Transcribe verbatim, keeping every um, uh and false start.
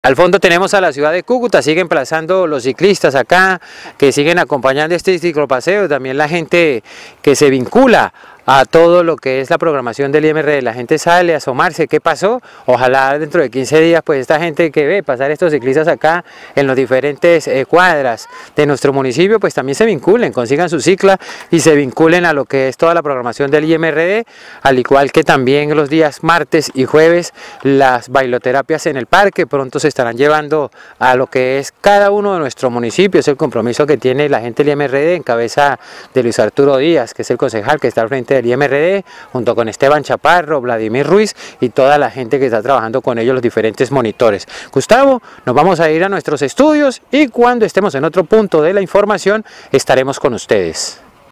Al fondo tenemos a la ciudad de Cúcuta, siguen plazando los ciclistas acá, que siguen acompañando este ciclopaseo, también la gente que se vincula a todo lo que es la programación del I M R D. La gente sale a asomarse, ¿qué pasó? Ojalá dentro de quince días, pues esta gente que ve pasar estos ciclistas acá en los diferentes eh, cuadras de nuestro municipio, pues también se vinculen, consigan su cicla y se vinculen a lo que es toda la programación del I M R D, al igual que también los días martes y jueves las bailoterapias en el parque. Pronto se estarán llevando a lo que es cada uno de nuestros municipios, el compromiso que tiene la gente del I M R D en cabeza de Luis Arturo Díaz, que es el concejal que está al frente del I M R D, junto con Esteban Chaparro, Vladimir Ruiz y toda la gente que está trabajando con ellos, los diferentes monitores. Gustavo, nos vamos a ir a nuestros estudios y cuando estemos en otro punto de la información estaremos con ustedes.